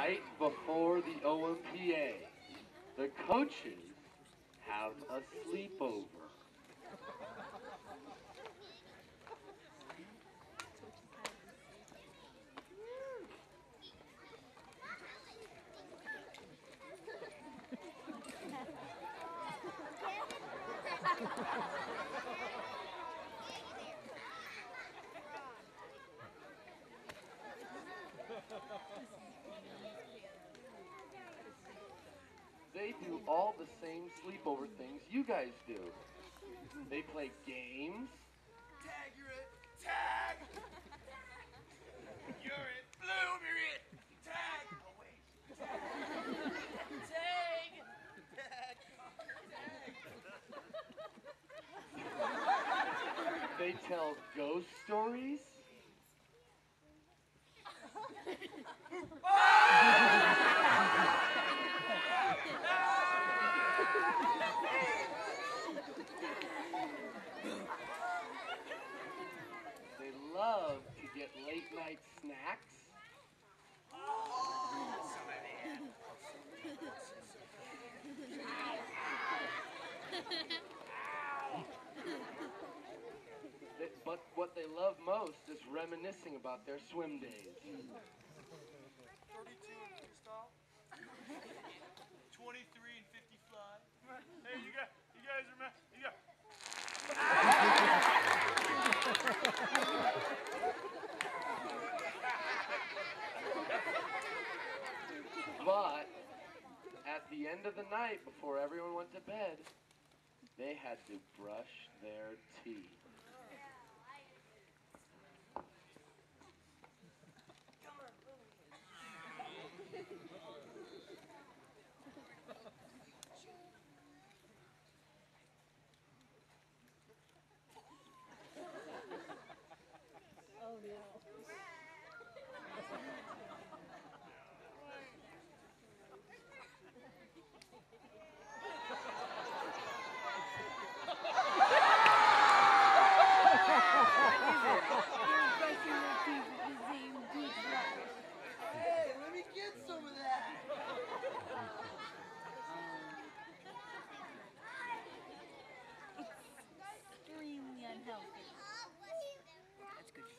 night before the OMPA, the coaches have a sleepover. They do all the same sleepover things you guys do. They play games. Tag, you're it. Tag! You're it. Bloom, you're it. Tag! Oh, wait. Tag! Tag! They tell ghost stories. They love to get late night snacks. But what they love most is reminiscing about their swim days. 32 freestyle. 23 and 50 fly. Hey, you guys remember? But at the end of the night, before everyone went to bed, they had to brush their teeth. Oh no. Hey, let me get some of that. Extremely unhealthy. That's good.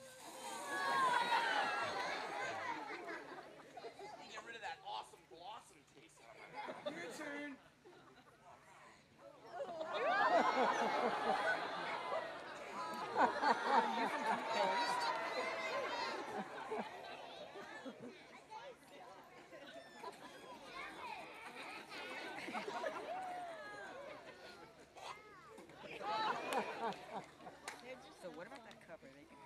Get rid of that awesome blossom taste out of my mouth. Your turn. So what about that cover? They can...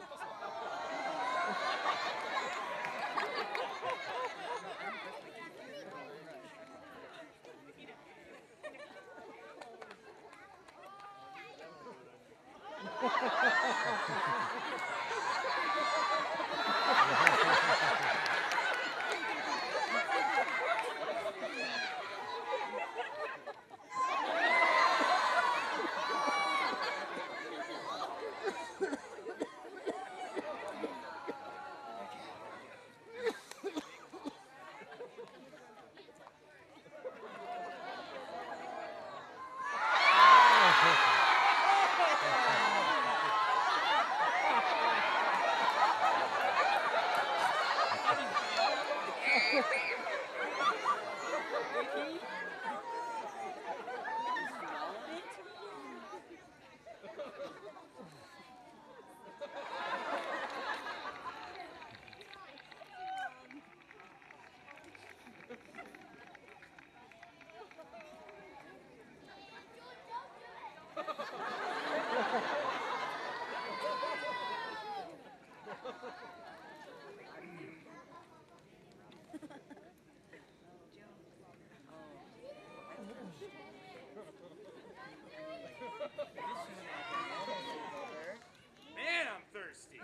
Man, I'm thirsty.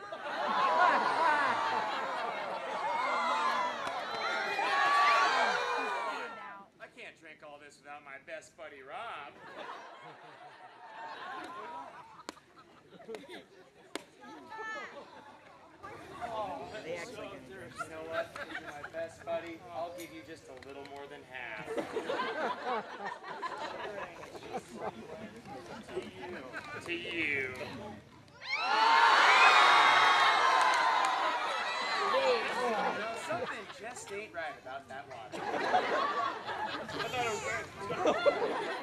I can't drink all this without my best buddy Rob. They actually get You know what? These are my best buddies. buddy. I'll give you just a little more than half. To you. Something just ain't right about that water. I thought it was good.